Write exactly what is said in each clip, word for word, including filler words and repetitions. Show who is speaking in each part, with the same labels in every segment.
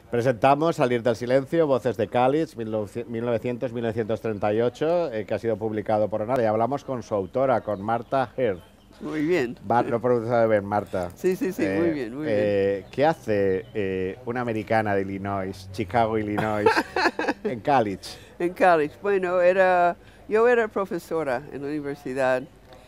Speaker 1: Presentamos Salir del silencio, Voces de Cáliz, mil novecientos a mil novecientos treinta y ocho, eh, que ha sido publicado por Onada, y hablamos con su autora, con Martha Heard.
Speaker 2: Muy bien.
Speaker 1: Bar, lo he pronunciado bien, Marta.
Speaker 2: Sí, sí, sí,
Speaker 1: eh,
Speaker 2: muy bien, muy
Speaker 1: eh,
Speaker 2: bien.
Speaker 1: ¿Qué hace eh, una americana de Illinois, Chicago, Illinois, en Cáliz?
Speaker 2: En Cáliz, bueno, era, yo era profesora en la universidad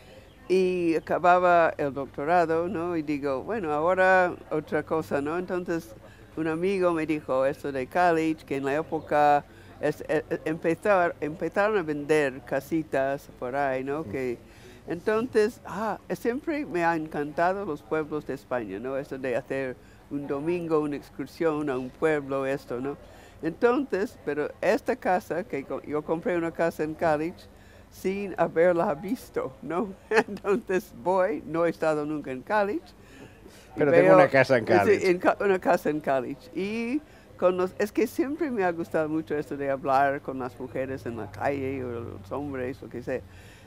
Speaker 2: y acababa el doctorado, ¿no? Y digo, bueno, ahora otra cosa, ¿no? Entonces, un amigo me dijo esto de Cáliz, que en la época es, es, empezar, empezaron a vender casitas por ahí, ¿no? Que, entonces, ah, siempre me han encantado los pueblos de España, ¿no? Esto de hacer un domingo, una excursión a un pueblo, esto, ¿no? Entonces, pero esta casa, que yo compré una casa en Cáliz, sin haberla visto, ¿no? Entonces voy, no he estado nunca en Cáliz.
Speaker 1: Pero tengo una casa en Cáliz.
Speaker 2: Sí, en, una casa en Cáliz. Y con los, es que siempre me ha gustado mucho esto de hablar con las mujeres en la calle, o los hombres, lo que sea.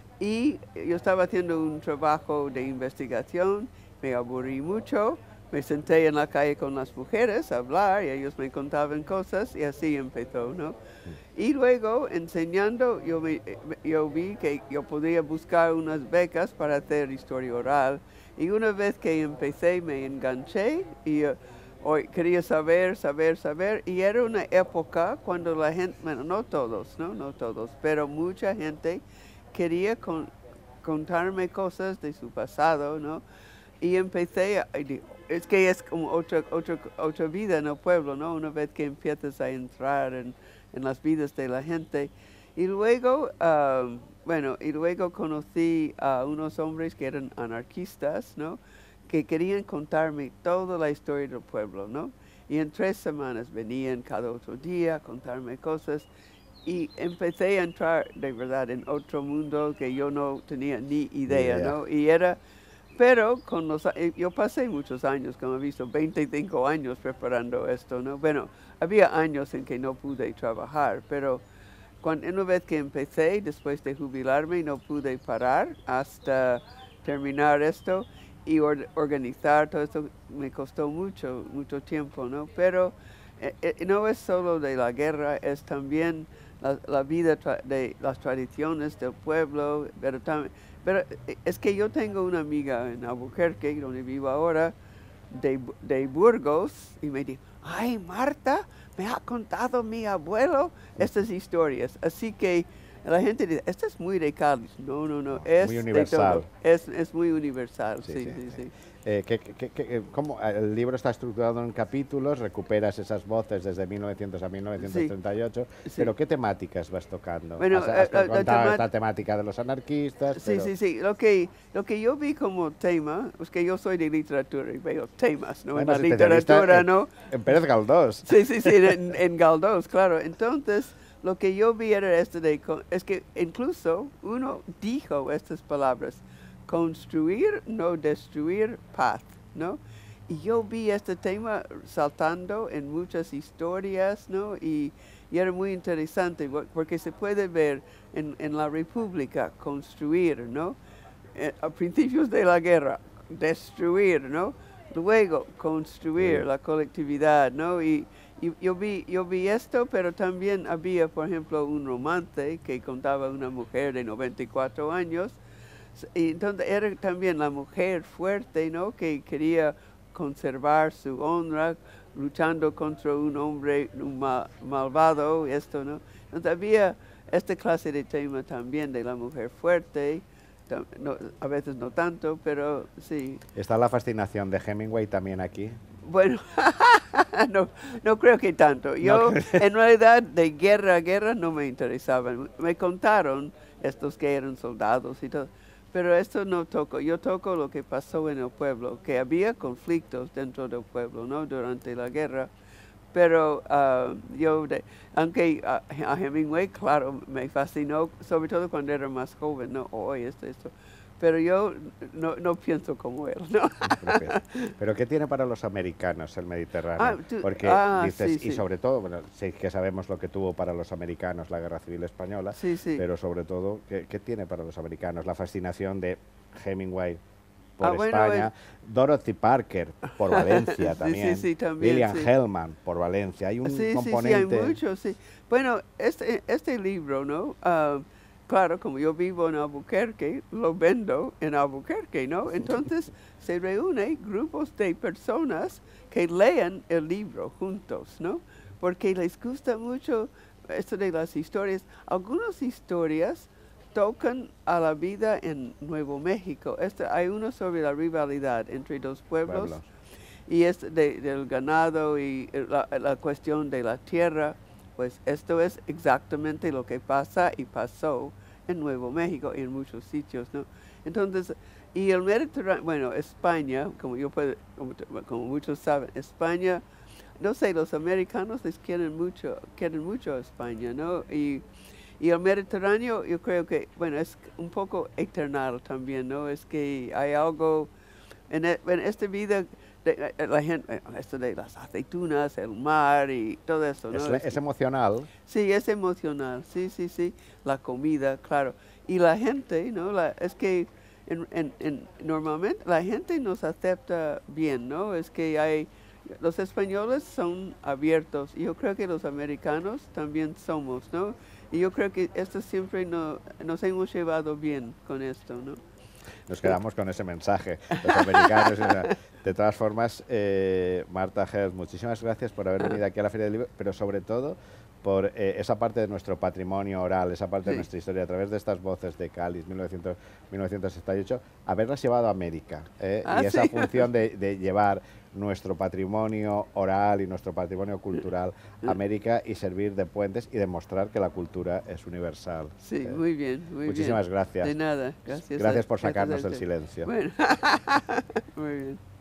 Speaker 2: Y yo estaba haciendo un trabajo de investigación, me aburrí mucho, me senté en la calle con las mujeres a hablar y ellos me contaban cosas y así empezó, ¿no? Y luego, enseñando, yo, me, yo vi que yo podía buscar unas becas para hacer historia oral. Y una vez que empecé, me enganché y uh, hoy quería saber, saber, saber. Y era una época cuando la gente, bueno, no todos, no, no todos, pero mucha gente quería con, contarme cosas de su pasado, ¿no? Y empecé, a, es que es como otra, otra, otra vida en el pueblo, ¿no? Una vez que empiezas a entrar en, en las vidas de la gente. Y luego, uh, bueno, y luego conocí a unos hombres que eran anarquistas, ¿no? Que querían contarme toda la historia del pueblo, ¿no? Y en tres semanas venían cada otro día a contarme cosas. Y empecé a entrar de verdad en otro mundo que yo no tenía ni idea,
Speaker 1: idea.
Speaker 2: ¿no? Y era, pero con los, yo pasé muchos años, como he visto, veinticinco años preparando esto, ¿no? Bueno, había años en que no pude trabajar, pero cuando, una vez que empecé, después de jubilarme, no pude parar hasta terminar esto y or, organizar todo esto. Me costó mucho, mucho tiempo, ¿no? Pero eh, eh, no es solo de la guerra, es también la, la vida de las tradiciones del pueblo, pero, también, pero es que yo tengo una amiga en Albuquerque, donde vivo ahora, de, de Burgos, y me dijo, ay, Marta, me ha contado mi abuelo estas historias. Así que la gente dice, esto es muy de Cáliz. No, no, no, es
Speaker 1: muy universal.
Speaker 2: De todo. Es, es muy universal, sí, sí, sí.
Speaker 1: sí.
Speaker 2: sí.
Speaker 1: Eh, ¿qué, qué, qué, cómo, el libro está estructurado en capítulos, recuperas esas voces desde mil novecientos a mil novecientos treinta y ocho, sí, sí. Pero ¿qué temáticas vas tocando?
Speaker 2: Bueno,
Speaker 1: has, has
Speaker 2: la,
Speaker 1: contado
Speaker 2: la
Speaker 1: esta temática de los anarquistas.
Speaker 2: Sí,
Speaker 1: pero...
Speaker 2: sí, sí. Lo que, lo que yo vi como tema, es que yo soy de literatura y veo temas, ¿no?
Speaker 1: Además,
Speaker 2: en la literatura,
Speaker 1: en,
Speaker 2: ¿no?
Speaker 1: En Pérez Galdós.
Speaker 2: Sí, sí, sí, en, en Galdós, claro. Entonces, lo que yo vi era esto de, es que incluso uno dijo estas palabras, construir, no destruir, paz, ¿no? Y yo vi este tema saltando en muchas historias, ¿no? Y, y era muy interesante porque se puede ver en, en la República construir, ¿no? Eh, a principios de la guerra, destruir, ¿no? Luego construir sí. la colectividad, ¿no? Y, y yo vi, yo vi esto, pero también había, por ejemplo, un romance que contaba una mujer de noventa y cuatro años. Y entonces era también la mujer fuerte, ¿no? Que quería conservar su honra, luchando contra un hombre un mal, malvado, esto, ¿no? Entonces había esta clase de tema también de la mujer fuerte, no, a veces no tanto, pero sí.
Speaker 1: ¿Está la fascinación de Hemingway también aquí?
Speaker 2: Bueno, no, no creo que tanto. Yo, no en realidad, de guerra a guerra no me interesaban. Me contaron estos que eran soldados y todo. Pero esto no toco, yo toco lo que pasó en el pueblo, que había conflictos dentro del pueblo, ¿no? Durante la guerra. Pero uh, yo, de, aunque uh, a Hemingway, claro, me fascinó, sobre todo cuando era más joven, ¿no? Hoy oh, esto, esto. Pero yo no, no pienso como él, ¿no?
Speaker 1: ¿Pero qué tiene para los americanos el Mediterráneo?
Speaker 2: Ah, tú,
Speaker 1: Porque
Speaker 2: ah,
Speaker 1: dices,
Speaker 2: sí,
Speaker 1: y
Speaker 2: sí.
Speaker 1: sobre todo, bueno, sí que sabemos lo que tuvo para los americanos la Guerra Civil Española,
Speaker 2: sí, sí.
Speaker 1: pero sobre todo, ¿qué, ¿qué tiene para los americanos la fascinación de Hemingway por
Speaker 2: ah, bueno,
Speaker 1: España,
Speaker 2: eh.
Speaker 1: Dorothy Parker por Valencia
Speaker 2: sí,
Speaker 1: también,
Speaker 2: sí, sí, también,
Speaker 1: Lillian
Speaker 2: sí.
Speaker 1: Hellman por Valencia. Hay un
Speaker 2: sí,
Speaker 1: componente...
Speaker 2: Sí, sí, hay muchos, sí. Bueno, este, este libro, ¿no? Uh, claro, como yo vivo en Albuquerque, lo vendo en Albuquerque, ¿no? Entonces se reúnen grupos de personas que leen el libro juntos, ¿no? Porque les gusta mucho esto de las historias. Algunas historias tocan a la vida en Nuevo México. Este, hay uno sobre la rivalidad entre dos pueblos, pueblos. y es de, del ganado y la, la cuestión de la tierra. Pues esto es exactamente lo que pasa y pasó en Nuevo México y en muchos sitios, ¿no? Entonces, y el Mediterráneo, bueno, España, como yo puedo, como, como muchos saben, España, no sé, los americanos les quieren mucho, quieren mucho a España, ¿no? Y, y el Mediterráneo, yo creo que, bueno, es un poco eternal también, ¿no? Es que hay algo en, e, en esta vida. De, la gente, esto de las aceitunas, el mar y todo eso, ¿no?
Speaker 1: Es, es emocional.
Speaker 2: Sí, es emocional, sí, sí, sí. La comida, claro. Y la gente, ¿no? La, es que en, en, en, normalmente la gente nos acepta bien, ¿no? Es que hay, los españoles son abiertos y yo creo que los americanos también somos, ¿no? Y yo creo que esto siempre no, nos hemos llevado bien con esto, ¿no?
Speaker 1: Nos quedamos con ese mensaje, los americanos. De todas formas, eh, Marta Herz, muchísimas gracias por haber venido aquí a la Feria del Libro, pero sobre todo por eh, esa parte de nuestro patrimonio oral, esa parte sí. de nuestra historia, a través de estas voces de Cáliz, mil novecientos, mil novecientos setenta y ocho, haberlas llevado a América. Eh,
Speaker 2: ah,
Speaker 1: y esa
Speaker 2: sí.
Speaker 1: función de, de llevar nuestro patrimonio oral y nuestro patrimonio cultural a América y servir de puentes y demostrar que la cultura es universal.
Speaker 2: Sí,
Speaker 1: eh.
Speaker 2: muy bien, muy
Speaker 1: Muchísimas
Speaker 2: bien.
Speaker 1: gracias.
Speaker 2: De nada, gracias.
Speaker 1: Gracias
Speaker 2: a,
Speaker 1: por sacarnos
Speaker 2: gracias
Speaker 1: del silencio.
Speaker 2: Bueno, muy bien.